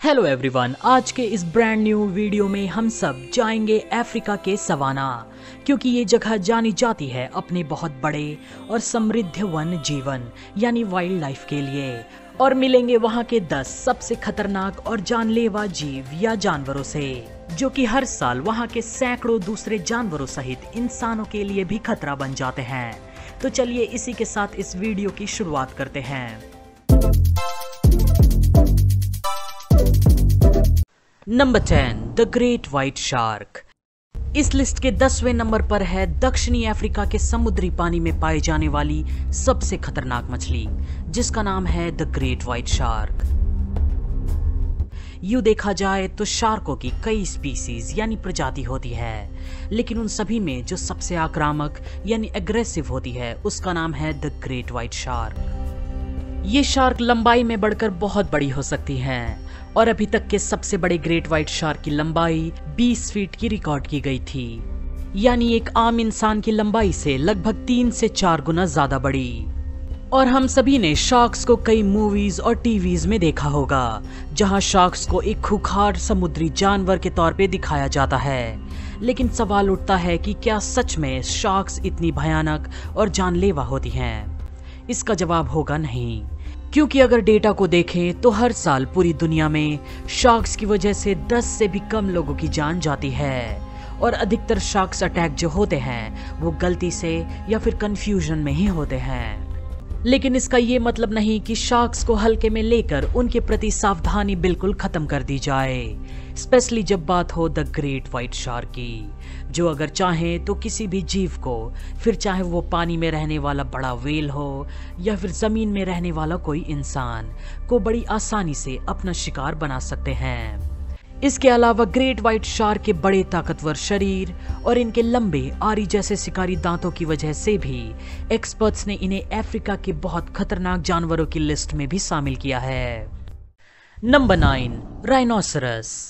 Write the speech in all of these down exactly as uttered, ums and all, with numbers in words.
Hello everyone, आज के इस ब्रांड न्यू वीडियो में हम सब जाएंगे अफ्रीका के सवाना, क्योंकि ये जगह जानी जाती है अपने बहुत बड़े और समृद्ध वन जीवन यानी वाइल्ड लाइफ के लिए। और मिलेंगे वहाँ के दस सबसे खतरनाक और जानलेवा जीव या जानवरों से, जो कि हर साल वहाँ के सैकड़ों दूसरे जानवरों सहित इंसानों के लिए भी खतरा बन जाते हैं। तो चलिए इसी के साथ इस वीडियो की शुरुआत करते हैं। Number ten, the great white shark. इस लिस्ट के दसवें नंबर पर है दक्षिणी अफ्रीका के समुद्री पानी में पाई जाने वाली सबसे खतरनाक मछली, जिसका नाम है द ग्रेट व्हाइट शार्क। यूं देखा जाए तो शार्कों की कई स्पीसीज यानी प्रजाति होती है, लेकिन उन सभी में जो सबसे आक्रामक यानी एग्रेसिव होती है उसका नाम है द ग्रेट व्हाइट शार्क। ये शार्क लंबाई में बढ़कर बहुत बड़ी हो सकती हैं, और अभी तक के सबसे बड़े ग्रेट व्हाइट शार्क की लंबाई बीस फीट की रिकॉर्ड की गई थी, यानी एक आम इंसान की लंबाई से लगभग तीन से चार गुना ज्यादा बड़ी। और हम सभी ने शार्क्स को कई मूवीज और टीवीज में देखा होगा, जहां शार्क्स को एक खूंखार समुद्री जानवर के तौर पे दिखाया जाता है। लेकिन सवाल उठता है कि क्या सच में शार्क्स इतनी भयानक और जानलेवा होती हैं? इसका जवाब होगा नहीं, क्योंकि अगर डेटा को देखें तो हर साल पूरी दुनिया में शार्क्स की वजह से दस से भी कम लोगों की जान जाती है। और अधिकतर शार्क्स अटैक जो होते हैं वो गलती से या फिर कंफ्यूजन में ही होते हैं। लेकिन इसका ये मतलब नहीं कि शार्क्स को हल्के में लेकर उनके प्रति सावधानी बिल्कुल खत्म कर दी जाए, स्पेशली जब बात हो द ग्रेट व्हाइट शार्क की, जो अगर चाहे तो किसी भी जीव को, फिर चाहे वो पानी में रहने वाला बड़ा व्हेल हो या फिर जमीन में रहने वाला कोई इंसान, को बड़ी आसानी से अपना शिकार बना सकते हैं। इसके अलावा ग्रेट व्हाइट शार्क के बड़े ताकतवर शरीर और इनके लंबे आरी जैसे शिकारी दांतों की वजह से भी एक्सपर्ट्स ने इन्हें अफ्रीका के बहुत खतरनाक जानवरों की लिस्ट में भी शामिल किया है। Number nine, rhinoceros.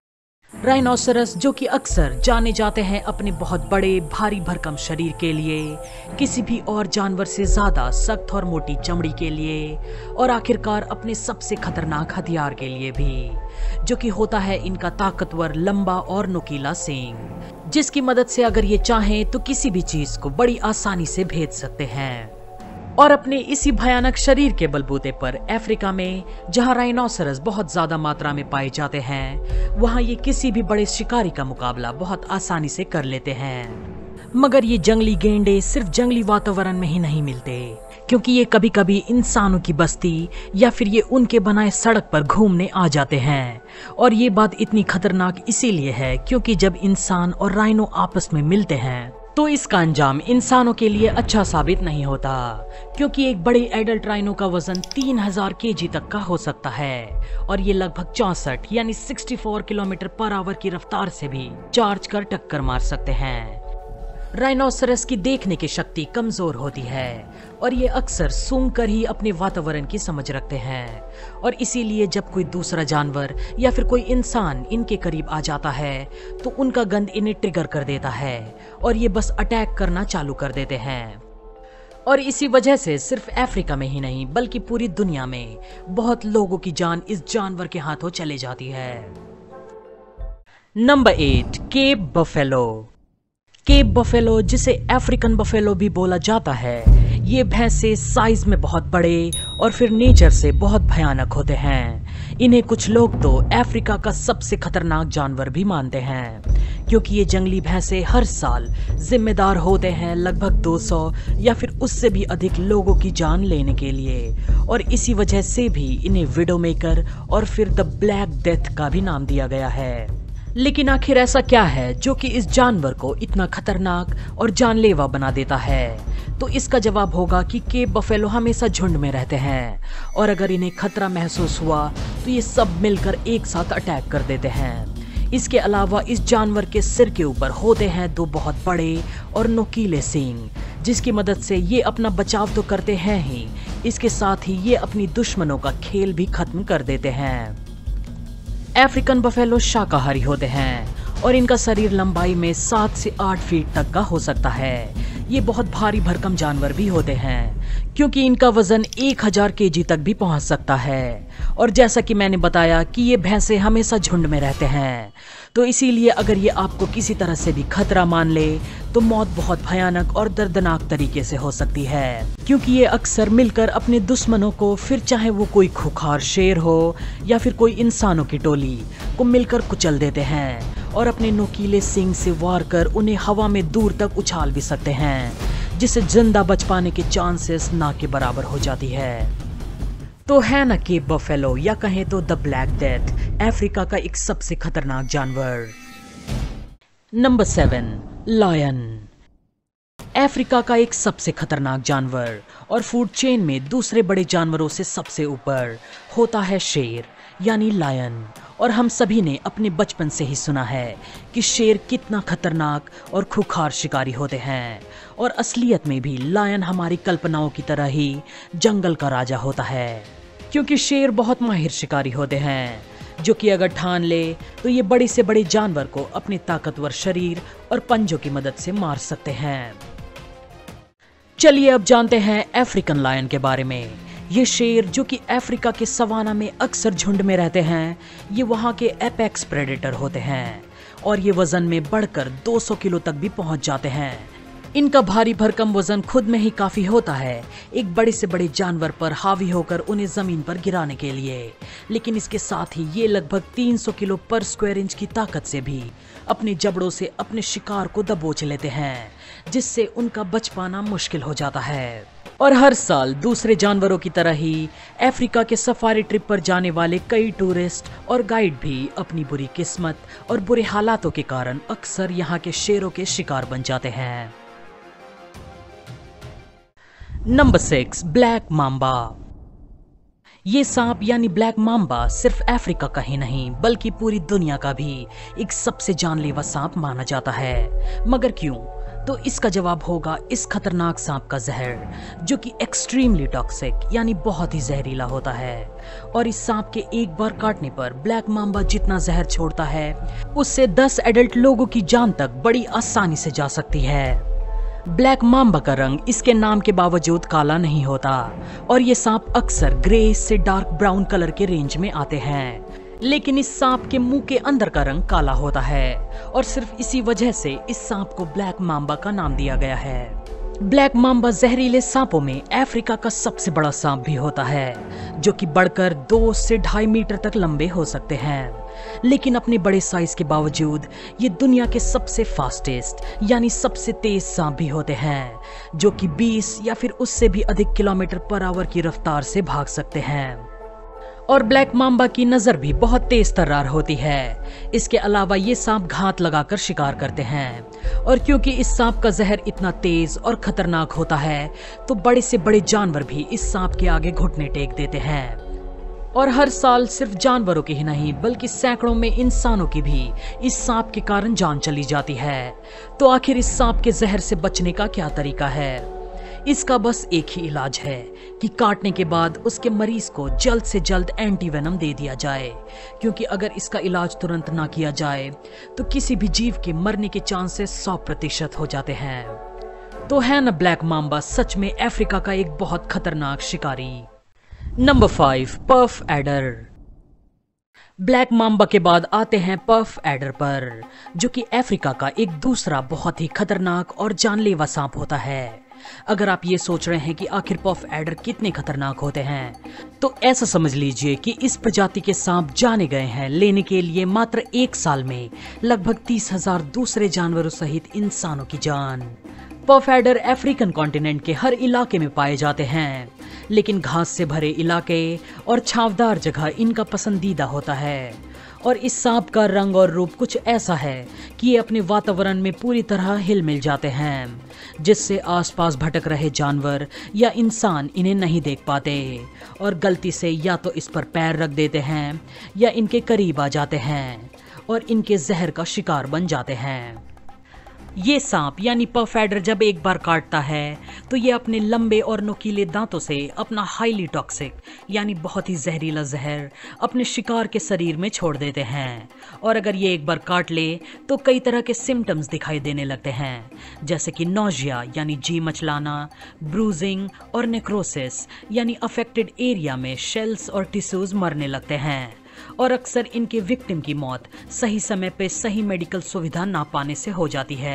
राइनोसरस, जो कि अक्सर जाने जाते हैं अपने बहुत बड़े भारी भरकम शरीर के लिए, किसी भी और जानवर से ज्यादा सख्त और मोटी चमड़ी के लिए, और आखिरकार अपने सबसे खतरनाक हथियार के लिए भी, जो कि होता है इनका ताकतवर लंबा और नुकीला सींग, जिसकी मदद से अगर ये चाहें तो किसी भी चीज को बड़ी आसानी से भेद सकते हैं। और अपने इसी भयानक शरीर के बलबूते पर अफ्रीका में, जहां राइनोसरस बहुत ज्यादा मात्रा में पाए जाते हैं, वहां ये किसी भी बड़े शिकारी का मुकाबला बहुत आसानी से कर लेते हैं। मगर ये जंगली गेंडे सिर्फ जंगली वातावरण में ही नहीं मिलते, क्योंकि ये कभी कभी इंसानों की बस्ती या फिर ये उनके बनाए सड़क पर घूमने आ जाते हैं। और ये बात इतनी खतरनाक इसीलिए है क्योंकि जब इंसान और राइनो आपस में मिलते हैं तो इसका अंजाम इंसानों के लिए अच्छा साबित नहीं होता, क्योंकि एक बड़े एडल्ट राइनो का वजन तीन हजार केजी तक का हो सकता है, और ये लगभग चौसठ यानी चौंसठ किलोमीटर पर आवर की रफ्तार से भी चार्ज कर टक्कर मार सकते हैं। राइनोसरस की देखने की शक्ति कमजोर होती है, और ये अक्सर सूंघ कर ही अपने वातावरण की समझ रखते हैं, और इसीलिए जब कोई दूसरा जानवर या फिर कोई इंसान इनके करीब आ जाता है तो उनका गंध इन्हें ट्रिगर कर देता है और ये बस अटैक करना चालू कर देते हैं। और इसी वजह से सिर्फ अफ्रीका में ही नहीं बल्कि पूरी दुनिया में बहुत लोगों की जान इस जानवर के हाथों चले जाती है। Number eight, cape buffalo. Cape buffalo, जिसे अफ्रीकन बफेलो भी बोला जाता है, ये भैंसे साइज में बहुत बड़े और फिर नेचर से बहुत भयानक होते हैं। इन्हें कुछ लोग तो अफ्रीका का सबसे खतरनाक जानवर भी मानते हैं, क्योंकि ये जंगली भैंसे हर साल जिम्मेदार होते हैं लगभग दो सौ या फिर उससे भी अधिक लोगों की जान लेने के लिए, और इसी वजह से भी इन्हें विडो मेकर और फिर द ब्लैक डेथ का भी नाम दिया गया है। लेकिन आखिर ऐसा क्या है जो कि इस जानवर को इतना खतरनाक और जानलेवा बना देता है? तो इसका जवाब होगा कि केप बफेलो हमेशा झुंड में रहते हैं, और अगर इन्हें खतरा महसूस हुआ तो ये सब मिलकर एक साथ अटैक कर देते हैं। इसके अलावा इस जानवर के सिर के ऊपर होते हैं दो बहुत बड़े और नुकीले सींग, जिसकी मदद से ये अपना बचाव तो करते हैं ही, इसके साथ ही ये अपनी दुश्मनों का खेल भी खत्म कर देते हैं। अफ्रीकन बफेलो शाकाहारी होते हैं और इनका शरीर लंबाई में सात से आठ फीट तक का हो सकता है, ये बहुत भारी भरकम जानवर भी होते हैं क्योंकि इनका वजन एक हज़ार केजी तक भी पहुंच सकता है। और जैसा कि मैंने बताया कि ये भैंसे हमेशा झुंड में रहते हैं, तो इसीलिए अगर ये आपको किसी तरह से भी खतरा मान ले तो मौत बहुत भयानक और दर्दनाक तरीके से हो सकती है, क्योंकि ये अक्सर मिलकर अपने दुश्मनों को, फिर चाहे वो कोई खूंखार शेर हो या फिर कोई इंसानों की टोली, को मिलकर कुचल देते हैं और अपने नुकीले सींग से वार कर उन्हें हवा में दूर तक उछाल भी सकते हैं, जिससे जिंदा बच पाने के चांसेस ना के बराबर हो जाती है। तो है ना केप बफेलो या कहें तो द ब्लैक डेथ, अफ्रीका का एक सबसे खतरनाक जानवर। Number seven, lion. अफ्रीका का एक सबसे खतरनाक जानवर और फूड चेन में दूसरे बड़े जानवरों से सबसे ऊपर होता है शेर यानी लायन। और हम सभी ने अपने बचपन से ही सुना है कि शेर कितना खतरनाक और खूंखार शिकारी होते हैं, और असलियत में भी लायन हमारी कल्पनाओं की तरह ही जंगल का राजा होता है, क्योंकि शेर बहुत माहिर शिकारी होते हैं जो कि अगर ठान ले तो ये बड़े से बड़े जानवर को अपने ताकतवर शरीर और पंजों की मदद से मार सकते हैं। चलिए अब जानते हैं अफ्रीकन लायन के बारे में। ये शेर जो कि अफ्रीका के सवाना में अक्सर झुंड में रहते हैं, ये वहाँ के एपेक्स प्रेडेटर होते हैं और ये वजन में बढ़कर दो सौ किलो तक भी पहुँच जाते हैं। इनका भारी भरकम वजन खुद में ही काफी होता है एक बड़े से बड़े जानवर पर हावी होकर उन्हें जमीन पर गिराने के लिए, लेकिन इसके साथ ही ये लगभग तीन सौ किलो पर स्क्वायर इंच की ताकत से भी अपने जबड़ों से अपने शिकार को दबोच लेते हैं, जिससे उनका बच पाना मुश्किल हो जाता है। और हर साल दूसरे जानवरों की तरह ही अफ्रीका के सफारी ट्रिप पर जाने वाले कई टूरिस्ट और गाइड भी अपनी बुरी किस्मत और बुरे हालातों के कारण अक्सर यहाँ के शेरों के शिकार बन जाते हैं। Number six, black mamba. ये सांप यानी ब्लैक माम्बा सिर्फ अफ्रीका का ही नहीं बल्कि पूरी दुनिया का भी एक सबसे जानलेवा सांप माना जाता है। मगर क्यों? तो इसका जवाब होगा इस खतरनाक सांप का जहर, जो कि एक्सट्रीमली टॉक्सिक यानी बहुत ही जहरीला होता है। और इस सांप के एक बार काटने पर ब्लैक माम्बा जितना जहर छोड़ता है उससे दस एडल्ट लोगों की जान तक बड़ी आसानी से जा सकती है। ब्लैक माम्बा का रंग इसके नाम के बावजूद काला नहीं होता और ये सांप अक्सर ग्रे से डार्क ब्राउन कलर के रेंज में आते हैं, लेकिन इस सांप के मुंह के अंदर का रंग काला होता है और सिर्फ इसी वजह से इस सांप को ब्लैक माम्बा का नाम दिया गया है। ब्लैक माम्बा जहरीले सांपों में अफ्रीका का सबसे बड़ा सांप भी होता है, जो कि बढ़कर दो से ढाई मीटर तक लंबे हो सकते हैं। लेकिन अपने बड़े साइज के बावजूद ये दुनिया के सबसे फास्टेस्ट यानी सबसे तेज सांप भी होते हैं, जो कि बीस या फिर उससे भी अधिक किलोमीटर पर आवर की रफ्तार से भाग सकते हैं। और ब्लैक माम्बा की नजर भी बहुत तेज तर्रार होती है। इसके अलावा ये सांप घात लगाकर शिकार करते हैं, और क्योंकि इस सांप का जहर इतना तेज और खतरनाक होता है तो बड़े से बड़े जानवर भी इस सांप के आगे घुटने टेक देते हैं। और हर साल सिर्फ जानवरों की ही नहीं बल्कि सैकड़ों में इंसानों की भी इस सांप के कारण जान चली जाती है। तो आखिर इस सांप के जहर से बचने का क्या तरीका है? इसका बस एक ही इलाज है कि काटने के बाद उसके मरीज को जल्द से जल्द एंटीवेनम दे दिया जाए, क्योंकि अगर इसका इलाज तुरंत ना किया जाए तो किसी भी जीव के मरने के चांसेस सौ प्रतिशत हो जाते हैं। तो है ना ब्लैक माम्बा सच में अफ्रीका का एक बहुत खतरनाक शिकारी। Number five, puff adder. Black mamba के बाद आते हैं पफ एडर पर, जो कि अफ्रीका का एक दूसरा बहुत ही खतरनाक और जानलेवा सांप होता है। अगर आप ये सोच रहे हैं कि आखिर पफ एडर कितने खतरनाक होते हैं, तो ऐसा समझ लीजिए कि इस प्रजाति के सांप जाने गए हैं लेने के लिए मात्र एक साल में लगभग तीस हजार दूसरे जानवरों सहित इंसानों की जान। पफ एडर अफ्रीकन कॉन्टिनेंट के हर इलाके में पाए जाते हैं, लेकिन घास से भरे इलाके और छावदार जगह इनका पसंदीदा होता है। और इस सांप का रंग और रूप कुछ ऐसा है कि ये अपने वातावरण में पूरी तरह हिल मिल जाते हैं, जिससे आसपास भटक रहे जानवर या इंसान इन्हें नहीं देख पाते और गलती से या तो इस पर पैर रख देते हैं या इनके करीब आ जाते हैं और इनके जहर का शिकार बन जाते हैं। ये सांप यानी पर्फेडर जब एक बार काटता है तो ये अपने लंबे और नुकीले दांतों से अपना हाईली टॉक्सिक यानी बहुत ही जहरीला जहर अपने शिकार के शरीर में छोड़ देते हैं। और अगर ये एक बार काट ले तो कई तरह के सिम्टम्स दिखाई देने लगते हैं, जैसे कि नोजिया यानी जी मचलाना, ब्रूजिंग और नेक्रोसिस यानी अफेक्टेड एरिया में शेल्स और टिश्यूज मरने लगते हैं। और अक्सर इनके विक्टिम की मौत सही समय पे सही मेडिकल सुविधा ना पाने से हो जाती है।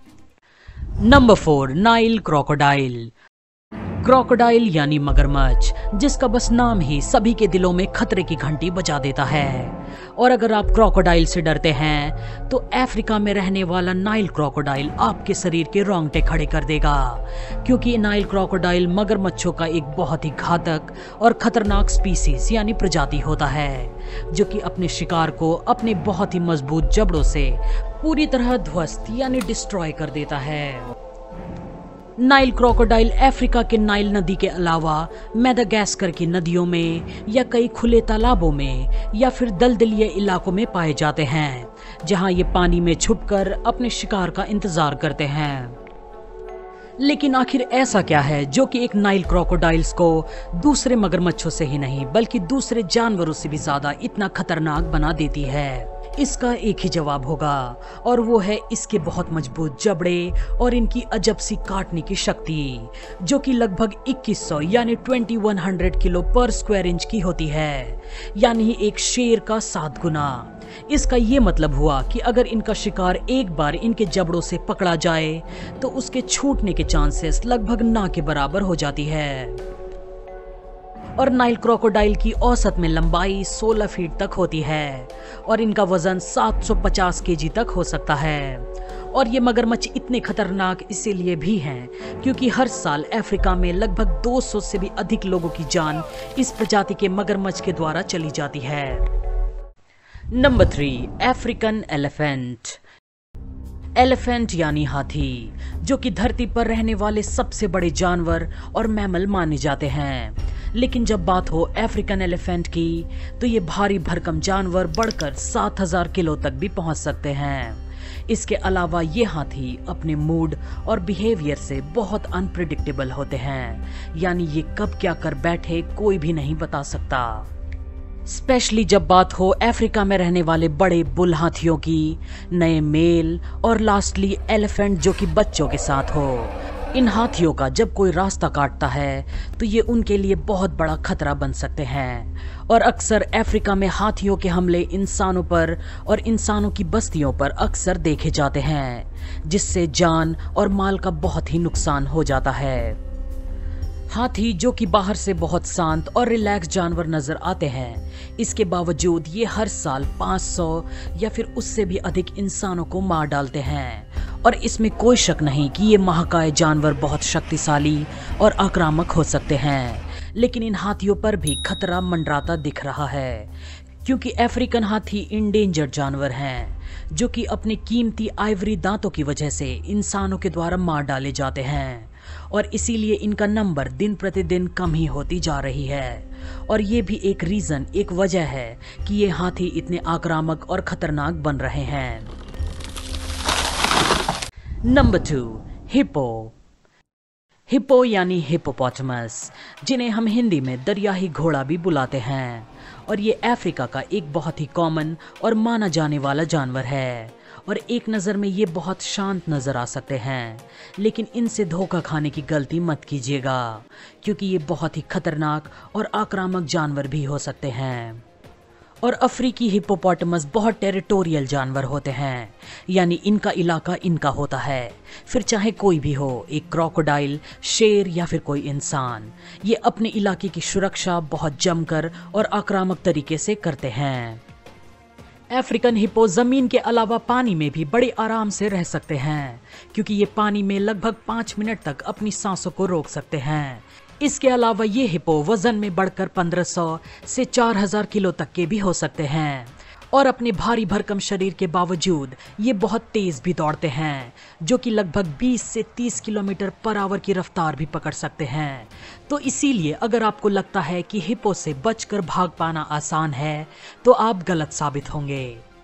Number four, Nile crocodile. Crocodile यानी मगरमच्छ, जिसका बस नाम ही सभी के दिलों में खतरे की घंटी बजा देता है। और अगर आप क्रोकोडाइल से डरते हैं तो अफ्रीका में रहने वाला नाइल क्रोकोडाइल आपके शरीर के रोंगटे खड़े कर देगा, क्योंकि नाइल क्रोकोडाइल मगरमच्छों का एक बहुत ही घातक और खतरनाक स्पीसीज यानी प्रजाति होता है, जो कि अपने शिकार को अपने बहुत ही मजबूत जबड़ों से पूरी तरह ध्वस्त यानी डिस्ट्रॉय कर देता है। नाइल क्रोकोडाइल अफ्रीका के नाइल नदी के अलावा मेडागास्कर की नदियों में या कई खुले तालाबों में या फिर दलदलीय इलाकों में पाए जाते हैं, जहां ये पानी में छुपकर अपने शिकार का इंतजार करते हैं। लेकिन आखिर ऐसा क्या है जो कि एक नाइल क्रोकोडाइल्स को दूसरे मगरमच्छों से ही नहीं बल्कि दूसरे जानवरों से भी ज्यादा इतना खतरनाक बना देती है? इसका एक ही जवाब होगा, और वो है इसके बहुत मजबूत जबड़े और इनकी अजब सी काटने की शक्ति, जो कि लगभग इक्कीस सौ यानी इक्कीस सौ किलो पर स्क्वायर इंच की होती है, यानी एक शेर का सात गुना। इसका ये मतलब हुआ कि अगर इनका शिकार एक बार इनके जबड़ों से पकड़ा जाए तो उसके छूटने के चांसेस लगभग ना के बराबर हो जाती है। और नाइल क्रोकोडाइल की औसत में लंबाई सोलह फीट तक होती है और इनका वजन सात सौ पचास केजी तक हो सकता है। और ये मगरमच्छ इतने खतरनाक इसीलिए भी हैं क्योंकि हर साल अफ्रीका में लगभग दो सौ से भी अधिक लोगों की जान इस प्रजाति के मगरमच्छ के द्वारा चली जाती है। Number three, African elephant. Elephant यानी हाथी, जो कि धरती पर रहने वाले सबसे बड़े जानवर और मैमल माने जाते हैं। लेकिन जब बात हो अफ्रीकन एलिफेंट की तो ये भारी भरकम जानवर बढ़कर सात हज़ार किलो तक भी पहुंच सकते हैं। इसके अलावा ये हाथी अपने मूड और बिहेवियर से बहुत अनप्रिडिक्टेबल होते हैं, यानी ये कब क्या कर बैठे कोई भी नहीं बता सकता। स्पेशली जब बात हो अफ्रीका में रहने वाले बड़े बुल हाथियों की, नए मेल और लास्टली एलिफेंट जो कि बच्चों के साथ हो। इन हाथियों का जब कोई रास्ता काटता है तो ये उनके लिए बहुत बड़ा खतरा बन सकते हैं। और अक्सर अफ्रीका में हाथियों के हमले इंसानों पर और इंसानों की बस्तियों पर अक्सर देखे जाते हैं, जिससे जान और माल का बहुत ही नुकसान हो जाता है। हाथी जो कि बाहर से बहुत शांत और रिलैक्स जानवर नजर आते हैं, इसके बावजूद ये हर साल पाँच सौ या फिर उससे भी अधिक इंसानों को मार डालते हैं। और इसमें कोई शक नहीं कि ये महाकाय जानवर बहुत शक्तिशाली और आक्रामक हो सकते हैं, लेकिन इन हाथियों पर भी खतरा मंडराता दिख रहा है, क्योंकि अफ्रीकन हाथी इंडेंजर्ड जानवर हैं, जो कि अपने कीमती आइवरी दांतों की वजह से इंसानों के द्वारा मार डाले जाते हैं। और इसीलिए इनका नंबर दिन प्रतिदिन कम ही होती जा रही है। और ये भी एक रीजन, एक वजह है कि ये हाथी इतने आक्रामक और खतरनाक बन रहे हैं। Number two, hippo. हिप्पो यानी हिप्पोपोटामस, जिन्हें हम हिंदी में दरियाई घोड़ा भी बुलाते हैं। और ये अफ्रीका का एक बहुत ही कॉमन और माना जाने वाला जानवर है। और एक नज़र में ये बहुत शांत नज़र आ सकते हैं, लेकिन इनसे धोखा खाने की गलती मत कीजिएगा, क्योंकि ये बहुत ही खतरनाक और आक्रामक जानवर भी हो सकते हैं। और अफ्रीकी हिप्पोपोटामस बहुत टेरिटोरियल जानवर होते हैं, यानी इनका इलाका इनका होता है, फिर चाहे कोई भी हो, एक क्रोकोडाइल, शेर या फिर कोई इंसान। ये अपने इलाके की सुरक्षा बहुत जमकर और आक्रामक तरीके से करते हैं। अफ्रीकन हिप्पो जमीन के अलावा पानी में भी बड़े आराम से रह सकते हैं, क्योंकि ये पानी में लगभग पाँच मिनट तक अपनी सांसों को रोक सकते हैं। इसके अलावा ये हिप्पो वजन में बढ़कर पंद्रह सौ से चार हज़ार किलो तक के भी हो सकते हैं। और अपने भारी भरकम शरीर के बावजूद ये बहुत तेज भी दौड़ते हैं, जो कि लगभग बीस से तीस किलोमीटर पर आवर की रफ्तार भी पकड़ सकते हैं। तो इसीलिए अगर आपको लगता है कि हिप्पो से बचकर भाग पाना आसान है तो आप गलत साबित होंगे।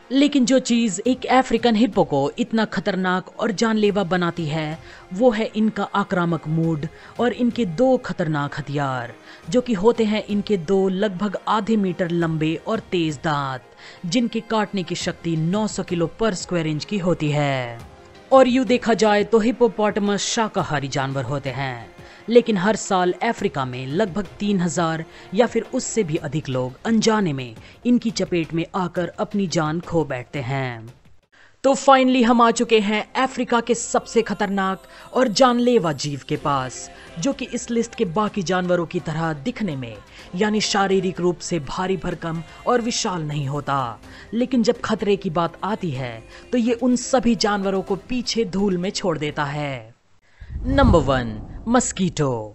लेकिन जो चीज एक अफ्रीकन हिप्पो को इतना खतरनाक और जानलेवा बनाती है वो है इनका आक्रामक मूड और इनके दो खतरनाक हथियार, जो कि होते हैं इनके दो लगभग आधे मीटर लंबे और तेज दांत, जिनके काटने की शक्ति नौ सौ किलो पर स्क्वायर इंच की होती है। और यूं देखा जाए तो हिप्पोपोटामस शाकाहारी जानवर होते हैं, लेकिन हर साल अफ्रीका में लगभग तीन हजार या फिर उससे भी अधिक लोग अनजाने में इनकी चपेट में आकर अपनी जान खो बैठते हैं। तो फाइनली हम आ चुके हैं अफ्रीका के सबसे खतरनाक और जानलेवा जीव के पास, जो कि इस लिस्ट के बाकी जानवरों की तरह दिखने में यानी शारीरिक रूप से भारी भरकम और विशाल नहीं होता, लेकिन जब खतरे की बात आती है तो ये उन सभी जानवरों को पीछे धूल में छोड़ देता है। Number one, mosquito.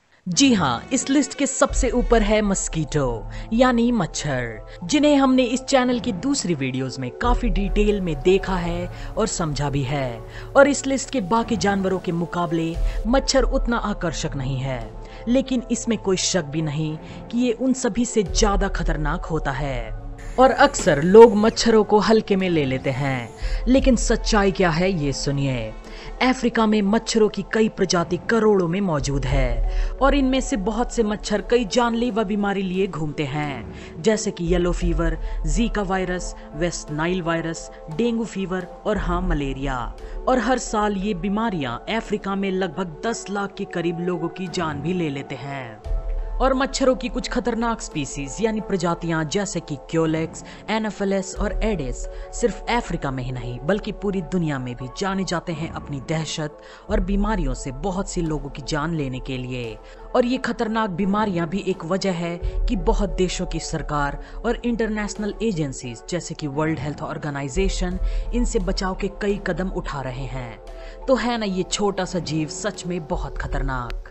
जी हाँ, इस लिस्ट के सबसे ऊपर है मस्कीटो यानी मच्छर, जिन्हें हमने इस चैनल की दूसरी वीडियोस में काफी डिटेल में देखा है और समझा भी है। और इस लिस्ट के बाकी जानवरों के मुकाबले मच्छर उतना आकर्षक नहीं है, लेकिन इसमें कोई शक भी नहीं कि ये उन सभी से ज्यादा खतरनाक होता है। और अक्सर लोग मच्छरों को हल्के में ले लेते हैं, लेकिन सच्चाई क्या है ये सुनिए। अफ्रीका में मच्छरों की कई प्रजाति करोड़ों में मौजूद है और इनमें से बहुत से मच्छर कई जानलेवा बीमारी लिए घूमते हैं, जैसे कि yellow fever, Zika virus, West Nile virus, dengue fever और हाँ मलेरिया। और हर साल ये बीमारियां अफ्रीका में लगभग दस लाख के करीब लोगों की जान भी ले लेते हैं। और मच्छरों की कुछ खतरनाक स्पीसीज यानी प्रजातियां जैसे कि क्योलेक्स, एनाफिलिस और एडिस सिर्फ अफ्रीका में ही नहीं बल्कि पूरी दुनिया में भी जाने जाते हैं अपनी दहशत और बीमारियों से बहुत सी लोगों की जान लेने के लिए। और ये खतरनाक बीमारियां भी एक वजह है कि बहुत देशों की सरकार और इंटरनेशनल एजेंसीज जैसे कि वर्ल्ड हेल्थ ऑर्गेनाइजेशन इनसे बचाव के कई कदम उठा रहे हैं। तो है ना ये छोटा सा जीव सच में बहुत खतरनाक।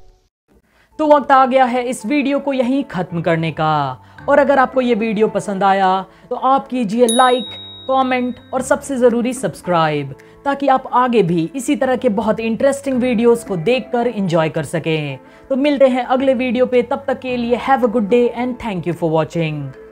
तो वक्त आ गया है इस वीडियो को यहीं खत्म करने का। और अगर आपको ये वीडियो पसंद आया तो आप कीजिए लाइक, कमेंट और सबसे ज़रूरी सब्सक्राइब, ताकि आप आगे भी इसी तरह के बहुत इंटरेस्टिंग वीडियोस को देखकर एंजॉय कर सकें। तो मिलते हैं अगले वीडियो पे, तब तक के लिए have a good day and thank you for watching.